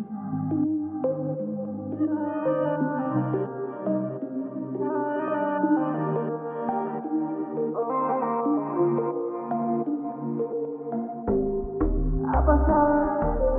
Ha pasado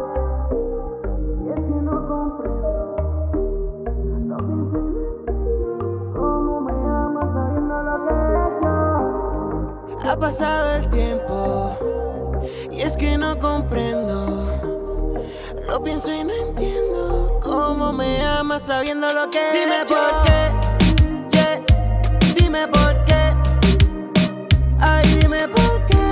y es que no comprendo lo que cómo me amas sabiendo lo que yo. Ha pasado el tiempo y es que no comprendo. Lo pienso y no entiendo cómo me amas sabiendo lo que dime por qué, yeah. Dime por qué, ay dime por qué.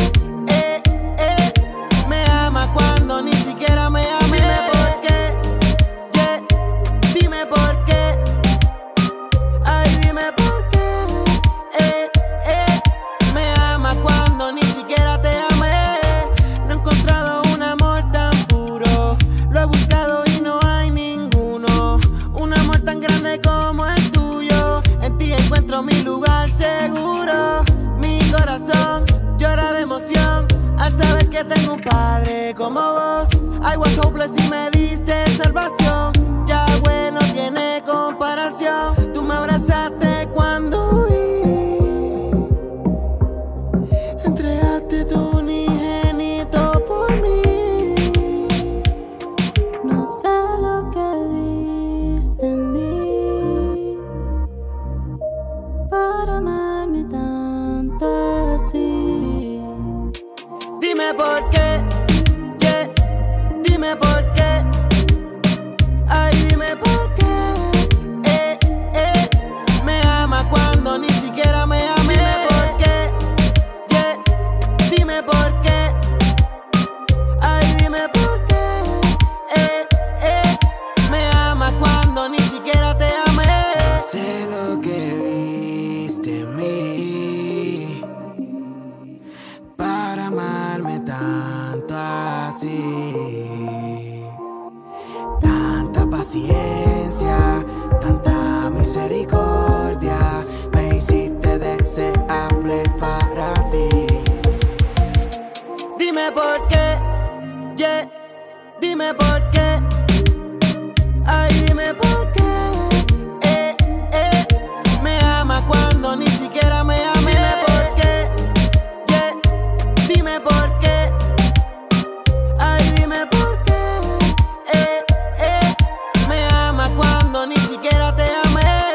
Me ama cuando ni siquiera me ama. Dime por qué, yeah. Dime por qué, ay dime por qué. Me ama cuando ni siquiera te amé. No he encontrado un amor tan puro. Lo he buscado y no hay ninguno. Un amor tan grande como el tuyo. En ti encuentro mi lugar seguro. Mi corazón llora de emoción al saber que tengo un padre como vos. I was hopeless y me diste salvación. Yahweh no tiene comparación. Tú me abrazaste cuando huí. Entregaste tu unigénito por mí. No sé lo que viste en mí para amarme tanto así. Dime por qué, yeah. Dime por qué, ay dime por qué. Me ama cuando ni siquiera me ama. Dime por qué, yeah. Dime por qué, ay dime por qué. Me ama cuando ni siquiera te amé. No sé lo que viste en mí para amarme tanto así. Tanta paciencia, tanta misericordia, me hiciste deseable para ti. Dime por qué, yeah. Dime por qué, ay dime por qué. Me ama cuando ni siquiera me ama. Dime por qué, yeah. Dime por qué, ay dime por qué. Me ama cuando ni siquiera te amé.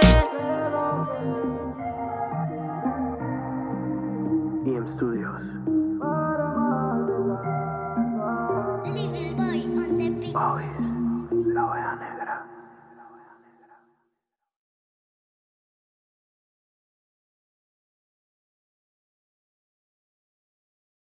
EM Studios. Little boy on the beat. Always, la wea negra.